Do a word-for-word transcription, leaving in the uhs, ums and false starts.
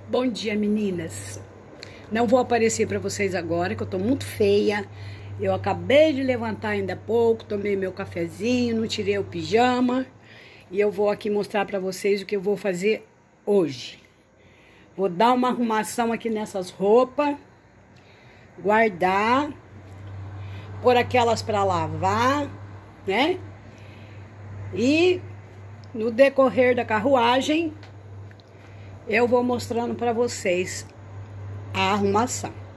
Bom dia, meninas. Não vou aparecer pra vocês agora, que eu tô muito feia. Eu acabei de levantar ainda há pouco, tomei meu cafezinho, não tirei o pijama. E eu vou aqui mostrar pra vocês o que eu vou fazer hoje. Vou dar uma arrumação aqui nessas roupas. Guardar. Pôr aquelas pra lavar, né? E no decorrer da carruagem, eu vou mostrando pra vocês a arrumação.